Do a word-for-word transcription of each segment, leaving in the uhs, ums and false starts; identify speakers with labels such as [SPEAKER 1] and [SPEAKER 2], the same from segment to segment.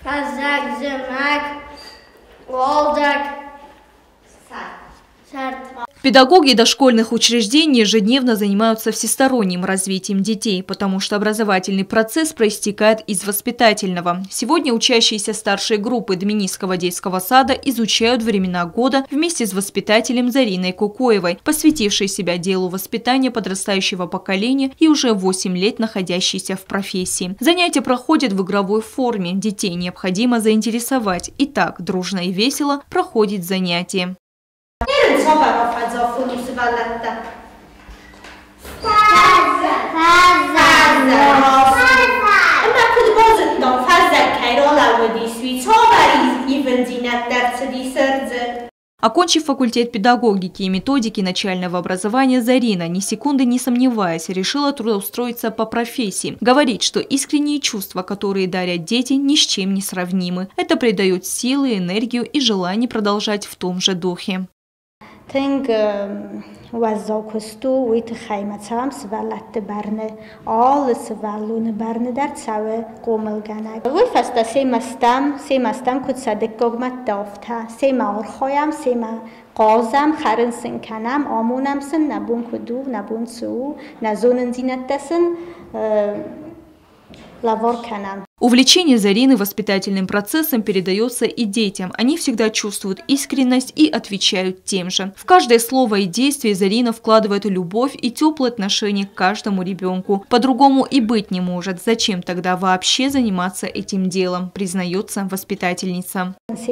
[SPEAKER 1] Педагоги дошкольных учреждений ежедневно занимаются всесторонним развитием детей, потому что образовательный процесс проистекает из воспитательного. Сегодня учащиеся старшей группы Дминийского детского сада изучают времена года вместе с воспитателем Зариной Кукоевой, посвятившей себя делу воспитания подрастающего поколения и уже восемь лет находящейся в профессии. Занятия проходят в игровой форме, детей необходимо заинтересовать. И так, дружно и весело проходит занятие. Окончив факультет педагогики и методики начального образования, Зарина, ни секунды не сомневаясь, решила трудоустроиться по профессии. Говорит, что искренние чувства, которые дарят дети, ни с чем не сравнимы. Это придает силы, энергию и желание продолжать в том же духе.
[SPEAKER 2] Тинг вазокусту уит хаймацам свалат барне all свалун барне дар цаве комелганак. Вы фаста семастам семастам кут садек гогмат дафта сема орхоям сема قازم خرنسن کنم آمونم سن نبون کدو نبون سو نزونن زینتسن лавор канам.
[SPEAKER 1] Увлечение Зарины воспитательным процессом передается и детям. Они всегда чувствуют искренность и отвечают тем же. В каждое слово и действие Зарина вкладывает любовь и теплое отношение к каждому ребенку. По-другому и быть не может. Зачем тогда вообще заниматься этим делом, признается воспитательница.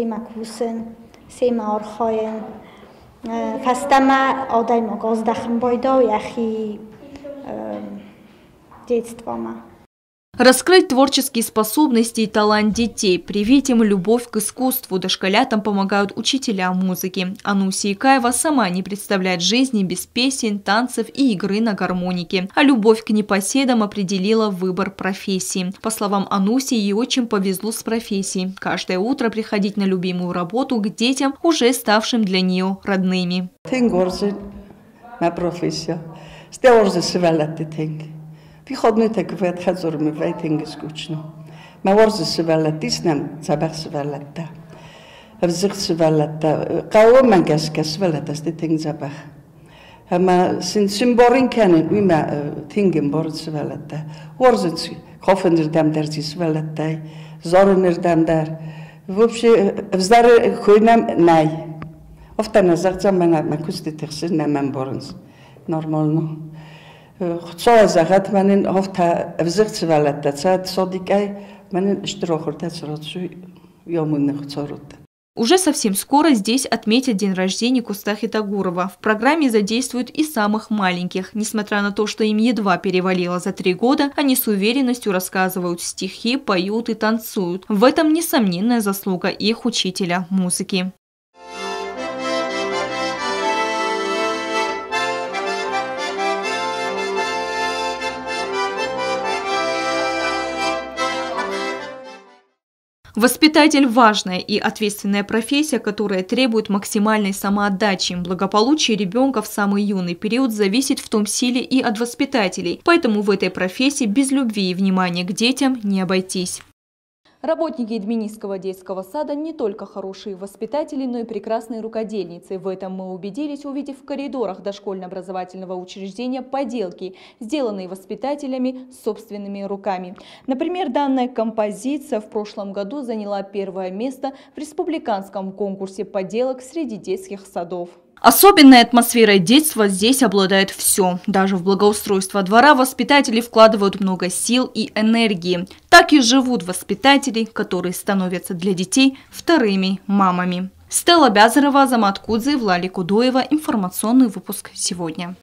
[SPEAKER 1] Раскрыть творческие способности и талант детей, привить им любовь к искусству. Дошколятам помогают учителя музыки. Ануся Икаева сама не представляет жизни без песен, танцев и игры на гармонике. А любовь к непоседам определила выбор профессии. По словам Ануси, ей очень повезло с профессией. Каждое утро приходить на любимую работу к детям, уже ставшим для нее родными.
[SPEAKER 3] Приходит так в этот хазор мы вайтинг скучно. Мы ворзы свалатис нам забах свалата. Взых свалата. Кого мангас касвалата стетинг забах. Ама син симборин канен ума тингем борд свалата. Ворзы хофендер дам дар свалата. Зорнер дам дар. Вообще вздар хуйнам най. Офтана зарца мана макусти терсин нам борнс. Нормально. Хцоа загат манен хофта взырцвалата цад содикай манен штрохорта црацу ёмунны хцорут.
[SPEAKER 1] Уже совсем скоро здесь отметят день рождения Кустахи Тагурова. В программе задействуют и самых маленьких. Несмотря на то, что им едва перевалило за три года, они с уверенностью рассказывают стихи, поют и танцуют. В этом несомненная заслуга их учителя музыки. Воспитатель – важная и ответственная профессия, которая требует максимальной самоотдачи. Благополучие ребенка в самый юный период зависит в том числе и от воспитателей. Поэтому в этой профессии без любви и внимания к детям не обойтись. Работники Дминийского детского сада не только хорошие воспитатели, но и прекрасные рукодельницы. В этом мы убедились, увидев в коридорах дошкольно-образовательного учреждения поделки, сделанные воспитателями собственными руками. Например, данная композиция в прошлом году заняла первое место в республиканском конкурсе поделок среди детских садов. Особенной атмосферой детства здесь обладает все. Даже в благоустройство двора воспитатели вкладывают много сил и энергии. Так и живут воспитатели, которые становятся для детей вторыми мамами. Стелла Бязарова, Азамат Кудзе, Влали Кудоева. Информационный выпуск сегодня.